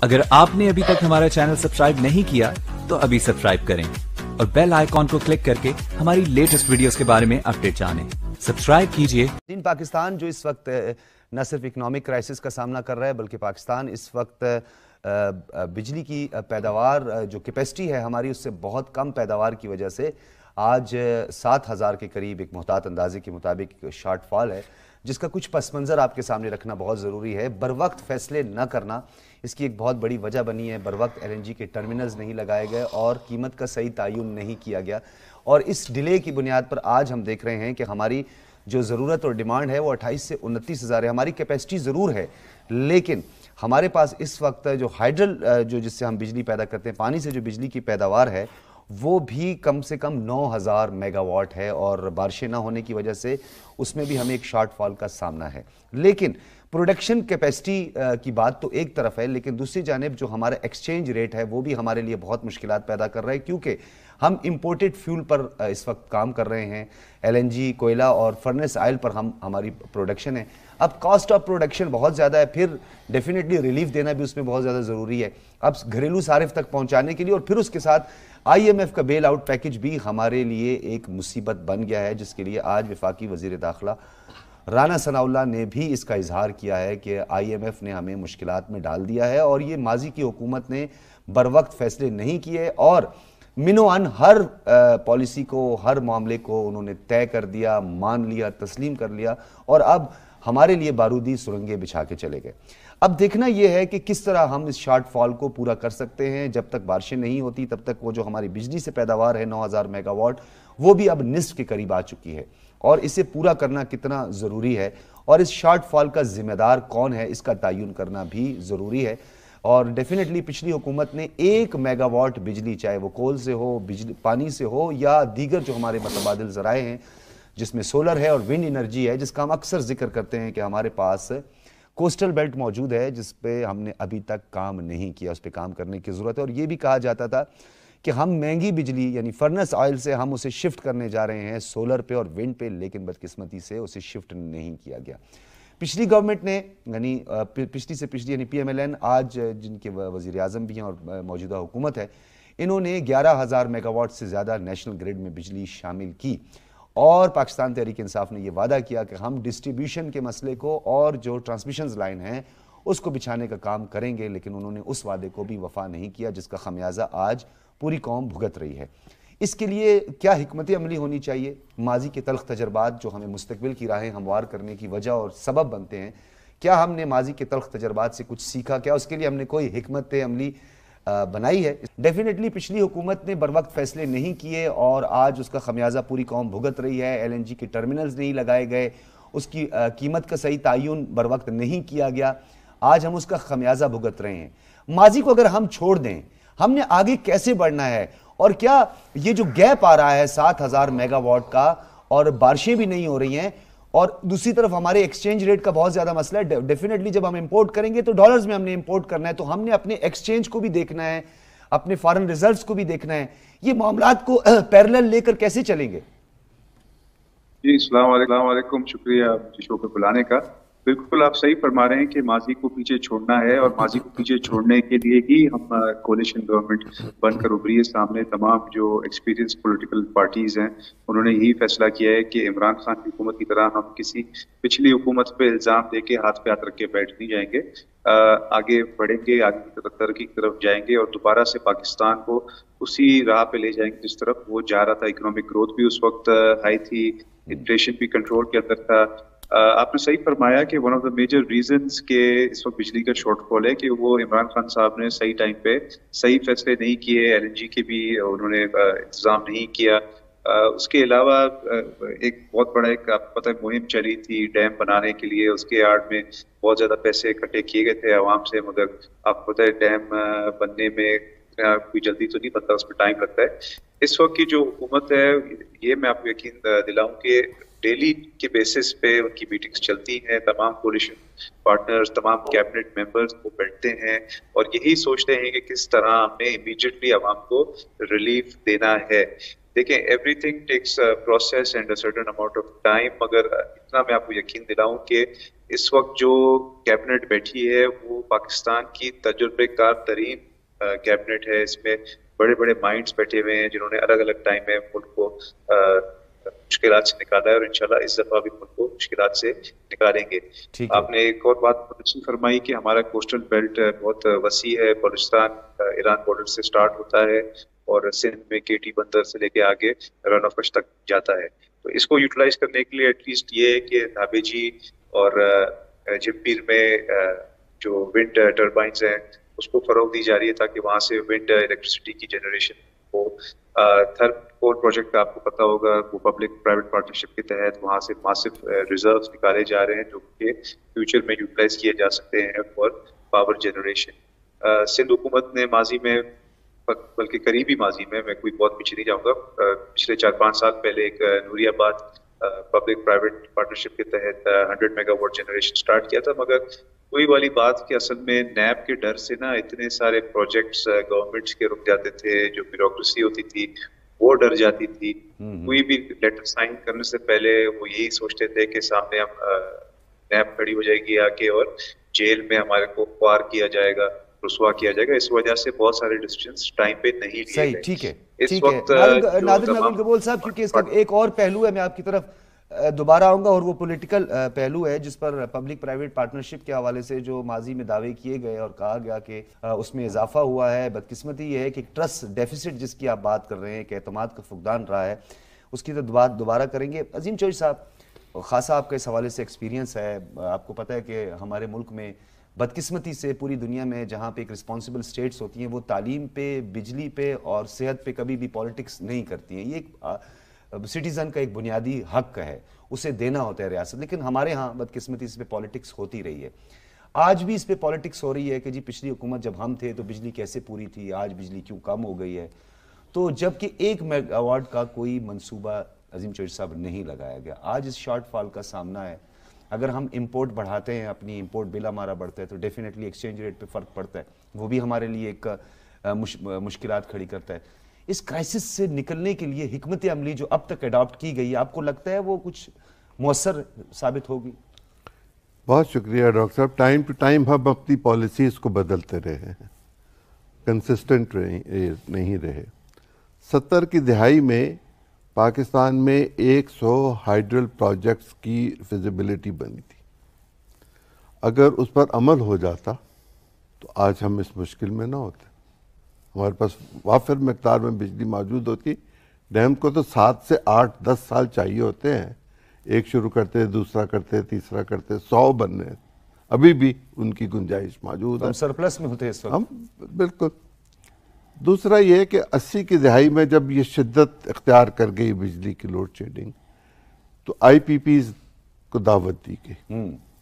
अगर आपने अभी तक हमारा चैनल सब्सक्राइब नहीं किया तो अभी सब्सक्राइब करें और बेल आइकॉन को क्लिक करके हमारी लेटेस्ट वीडियोस के बारे में अपडेट जानें। सब्सक्राइब कीजिए। चीन पाकिस्तान जो इस वक्त न सिर्फ इकोनॉमिक क्राइसिस का सामना कर रहा है बल्कि पाकिस्तान इस वक्त बिजली की पैदावार जो कैपेसिटी है हमारी उससे बहुत कम पैदावार की वजह से आज 7,000 के करीब एक मुहतात अंदाजे के मुताबिक शॉर्ट फॉल है, जिसका कुछ पस मंज़र आपके सामने रखना बहुत ज़रूरी है। बर वक्त फैसले न करना इसकी एक बहुत बड़ी वजह बनी है। बर वक्त LNG के टर्मिनल्स नहीं लगाए गए और कीमत का सही तयन नहीं किया गया, और इस डिले की बुनियाद पर आज हम देख रहे हैं कि हमारी जो ज़रूरत और डिमांड है वो 28 से 29 हज़ार है। हमारी कैपेसिटी ज़रूर है, लेकिन हमारे पास इस वक्त जो हाइड्रल जो जिससे हम बिजली पैदा करते हैं, पानी से जो बिजली की पैदावार है वो भी कम से कम 9,000 मेगावाट है, और बारिशें ना होने की वजह से उसमें भी हमें एक शॉर्ट फॉल का सामना है। लेकिन प्रोडक्शन कैपेसिटी की बात तो एक तरफ है, लेकिन दूसरी जानिब जो हमारा एक्सचेंज रेट है वो भी हमारे लिए बहुत मुश्किलात पैदा कर रहा है, क्योंकि हम इंपोर्टेड फ्यूल पर इस वक्त काम कर रहे हैं। LNG, कोयला और फर्नेस ऑयल पर हमारी प्रोडक्शन है। अब कॉस्ट ऑफ प्रोडक्शन बहुत ज़्यादा है, फिर डेफिनेटली रिलीफ देना भी उसमें बहुत ज़्यादा ज़रूरी है। अब घरेलू सारिफ तक पहुंचाने के लिए और फिर उसके साथ IMF का बेल आउट पैकेज भी हमारे लिए एक मुसीबत बन गया है, जिसके लिए आज वफाकी वज़ीर दाखिला राना सनाउल्लाह ने भी इसका इजहार किया है कि IMF ने हमें मुश्किलात में डाल दिया है और ये माजी की हुकूमत ने बर वक्त फैसले नहीं किए और मिनोअन हर पॉलिसी को, हर मामले को उन्होंने तय कर दिया, मान लिया, तस्लीम कर लिया, और अब हमारे लिए बारूदी सुरंगें बिछा के चले गए। अब देखना यह है कि किस तरह हम इस शॉर्ट फॉल को पूरा कर सकते हैं। जब तक बारिशें नहीं होती तब तक वो जो हमारी बिजली से पैदावार है 9,000 मेगावाट, वो भी अब निस्फ के करीब आ चुकी है, और इसे पूरा करना कितना ज़रूरी है और इस शॉर्ट फॉल का जिम्मेदार कौन है इसका तयन करना भी ज़रूरी है। और डेफिनेटली पिछली हुकूमत ने 1 मेगावाट बिजली, चाहे वो कोल से हो, बिजली पानी से हो या दीगर जो हमारे मुतबादिल ज़राए हैं जिसमें सोलर है और विंड एनर्जी है, जिसका हम अक्सर जिक्र करते हैं कि हमारे पास कोस्टल बेल्ट मौजूद है जिस पे हमने अभी तक काम नहीं किया, उस पे काम करने की ज़रूरत है। और ये भी कहा जाता था कि हम महंगी बिजली यानी फर्नेस ऑयल से हम उसे शिफ्ट करने जा रहे हैं सोलर पे और विंड पे, लेकिन बदकिस्मती से उसे शिफ्ट नहीं किया गया। पिछली गवर्नमेंट ने यानी पिछली से पिछली यानी PMLN आज जिनके वज़ीर आज़म भी हैं और मौजूदा हुकूमत है, इन्होंने 11,000 मेगावाट से ज़्यादा नेशनल ग्रिड में बिजली शामिल की, और पाकिस्तान तहरीक इंसाफ ने यह वादा किया कि हम डिस्ट्रीब्यूशन के मसले को और जो ट्रांसमिशन लाइन है उसको बिछाने का काम करेंगे, लेकिन उन्होंने उस वादे को भी वफा नहीं किया, जिसका खमियाजा आज पूरी कौम भुगत रही है। इसके लिए क्या हिकमत अमली होनी चाहिए? माजी के तल्ख तजर्बात जो हमें मुस्तकबिल की राहें हमवार करने की वजह और सबब बनते हैं, क्या हमने माजी के तल्ख तजर्बात से कुछ सीखा? क्या उसके लिए हमने कोई हिकमत अमली बनाई है? डेफिनेटली पिछली हुकूमत ने बर वक्त फैसले नहीं किए और आज उसका खमियाजा पूरी कौम भुगत रही है। LNG के टर्मिनल्स नहीं लगाए गए, उसकी कीमत का सही तयन बर वक्त नहीं किया गया, आज हम उसका खमियाजा भुगत रहे हैं। माजी को अगर हम छोड़ दें, हमने आगे कैसे बढ़ना है? और क्या ये जो गैप आ रहा है 7,000 मेगावाट का और बारिशें भी नहीं हो रही हैं, और दूसरी तरफ हमारे एक्सचेंज रेट का बहुत ज्यादा मसला है। डेफिनेटली जब हम इंपोर्ट करेंगे तो डॉलर्स में हमने इंपोर्ट करना है, तो हमने अपने एक्सचेंज को भी देखना है, अपने फॉरेन रिजर्व्स को भी देखना है। ये मामलात को पैरेलल लेकर कैसे चलेंगे? जी, अस्सलाम वालेकुम, शुक्रिया शो पे बुलाने का। बिल्कुल आप सही फरमा रहे हैं कि माजी को पीछे छोड़ना है, और माजी को पीछे छोड़ने के लिए ही हम कोलिशन गवर्नमेंट बनकर उभरी है। सामने तमाम जो एक्सपीरियंस पॉलिटिकल पार्टीज हैं उन्होंने यही फैसला किया है कि इमरान खान की हुकूमत की तरह हम किसी पिछली हुकूमत पे इल्ज़ाम दे के हाथ पे हाथ रख के बैठ नहीं जाएंगे। आगे बढ़ेंगे, आगे की तरफ तरक्की की तरफ जाएंगे और दोबारा से पाकिस्तान को उसी राह पे ले जाएंगे जिस तरफ वो जा रहा था। इकोनॉमिक ग्रोथ भी उस वक्त हाई थी, इन्फ्लेशन भी कंट्रोल के अंदर था। आपने सही फरमाया कि one of the major reasons के इस वक्त बिजली का शॉर्टफॉल है कि वो इमरान खान साहब ने सही टाइम पे सही फैसले नहीं किए, LNG के भी उन्होंने इंतजाम नहीं किया। उसके अलावा एक बहुत बड़ा एक आपको पता है मुहिम चली थी डैम बनाने के लिए, उसके आड़ में बहुत ज्यादा पैसे इकट्ठे किए गए थे आवाम से, मगर आपको पता है डैम बनने में कोई जल्दी तो नहीं बनता, उसमें टाइम लगता है। इस वक्त की जो हुकूमत है, ये मैं आपको यकीन दिलाऊं कि डेली के बेसिस पे उनकी मीटिंग्स चलती हैं, तमाम कोलिशन पार्टनर्स, तमाम कैबिनेट मेंबर्स वो बैठते हैं और यही सोचते हैं कि किस तरह हमने इमीडिएटली आवाम को रिलीफ देना है। دیکھیں everything tax process and a certain amount of time, مگر اتنا میں آپ کو یقین دلاؤں کہ اس وقت جو کیبنٹ بیٹھی ہے وہ پاکستان کی تجربے کار ترین کیبنٹ ہے. اس میں بڑے بڑے مائنڈز بیٹھے ہوئے ہیں جنہوں نے الگ الگ ٹائم میں ملک کو مشکلات سے نکالا ہے، اور انشاءاللہ اس دفعہ بھی ملک کو مشکلات سے نکالیں گے. آپ نے ایک اور بات اچھی فرمائی کہ ہمارا کوسٹل بیلٹ بہت وسیع ہے. بلوچستان ایران بارڈر سے سٹارٹ ہوتا ہے اور سندھ میں کیٹی بندر سے لے کے آگے رن آف کچھ تک جاتا ہے. تو اس کو یوٹیلائز کرنے کے لیے ایٹ لیسٹ یہ ہے کہ دھابے جی اور جم پیر میں جو ونڈ ٹربائنز ہیں اس کو فروغ دی جا رہی ہے تاکہ وہاں سے ونڈ الیکٹریسٹی کی جنریشن ہو. تھرمل کول پروجیکٹ کا آپ کو پتا ہوگا وہ پبلک پرائیویٹ پارٹنرشپ کے تحت وہاں سے ماسف ریزروز نکالے جا رہے ہیں جو کہ فیوچر میں یوٹیلائز کیے جا سکتے ہیں فار پاور جنریشن. سندھ حکومت نے ماضی میں بلکہ قریبی ماضی میں کوئی بہت پیچھے نہیں جاؤں گا، پچھلے 4-5 سال پہلے ایک نوری آباد پبلک پرائیویٹ پارٹنرشپ کے تحت 100 میگا واٹ جنریشن سٹارٹ کیا تھا. مگر وہی والی بات کہ اصل میں نیب کے ڈر سے نا اتنے سارے پروجیکٹس گورنمنٹس کے رک جاتے تھے، جو بیوروکریسی ہوتی تھی وہ ڈر جاتی تھی. کوئی بھی لیٹر سائن کرنے سے پہلے وہ یہی سوچتے تھے کہ سامنے ہم نیب کھڑی ہو جائے گی آ کے اور جیل میں ہمارے کو خوار کیا جائے گا، رسوا کیا جائے گا. اس وجہ سے بہت سارے ڈیسیژنز ٹائم پہ نہیں لیے صحیح. گئے. ٹھیک ہے اس ٹھیک وقت ہے نادر محمود قبول صاحب، کیونکہ اس کا ایک اور پہلو ہے، میں آپ کی طرف دوبارہ آؤں گا، اور وہ پولیٹیکل پہلو ہے جس پر پبلک پرائیویٹ پارٹنرشپ کے حوالے سے جو ماضی میں دعوے کیے گئے اور کہا گیا کہ اس میں اضافہ ہوا ہے. بدقسمتی یہ ہے کہ ٹرسٹ ڈیفیسٹ جس کی آپ بات کر رہے ہیں کہ اعتماد کا فقدان رہا ہے، اس کی تو بات دوبارہ کریں گے. عظیم چوہدری صاحب، خاصا آپ کا اس حوالے سے ایکسپیرینس ہے، آپ کو پتہ ہے کہ ہمارے ملک میں بدقسمتی سے پوری دنیا میں جہاں پہ ایک رسپانسبل سٹیٹس ہوتی ہیں وہ تعلیم پہ، بجلی پہ اور صحت پہ کبھی بھی پالیٹکس نہیں کرتی ہیں. یہ ایک سٹیزن کا ایک بنیادی حق ہے، اسے دینا ہوتا ہے ریاست. لیکن ہمارے ہاں بدقسمتی اس پہ پالیٹکس ہوتی رہی ہے. آج بھی اس پہ پالیٹکس ہو رہی ہے کہ جی پچھلی حکومت جب ہم تھے تو بجلی کیسے پوری تھی، آج بجلی کیوں کم ہو گئی ہے. تو جبکہ 1 میگا واٹ کا کوئی منصوبہ عظیم چوہدری صاحب نہیں لگایا گیا. آج اس شارٹ فال کا سامنا ہے. اگر ہم امپورٹ بڑھاتے ہیں، اپنی امپورٹ بل ہمارا بڑھتا ہے تو ڈیفینیٹلی ایکسچینج ریٹ پہ فرق پڑتا ہے، وہ بھی ہمارے لیے ایک مشکلات کھڑی کرتا ہے. اس کرائسس سے نکلنے کے لیے حکمت عملی جو اب تک اڈاپٹ کی گئی ہے، آپ کو لگتا ہے وہ کچھ مؤثر ثابت ہوگی؟ بہت شکریہ ڈاکٹر صاحب. ٹائم ٹو ٹائم ہم اپنی پالیسیز کو بدلتے رہے ہیں، کنسسٹنٹ نہیں رہے. 70 کی دہائی میں پاکستان میں 100 ہائیڈرل پروجیکٹس کی فیزیبلٹی بنی تھی. اگر اس پر عمل ہو جاتا تو آج ہم اس مشکل میں نہ ہوتے. ہمارے پاس وافر مقدار میں بجلی موجود ہوتی. ڈیم کو تو 7 سے 8-10 سال چاہیے ہوتے ہیں. ایک شروع کرتے، دوسرا کرتے، تیسرا کرتے، 100 بننے. ابھی بھی ان کی گنجائش موجود ہے. ہم سرپلس میں ہوتے اس وقت. ہم بالکل. دوسرا یہ کہ 80 کی دہائی میں جب یہ شدت اختیار کر گئی بجلی کی لوڈ شیڈنگ، تو آئی پی پیز کو دعوت دی گئی.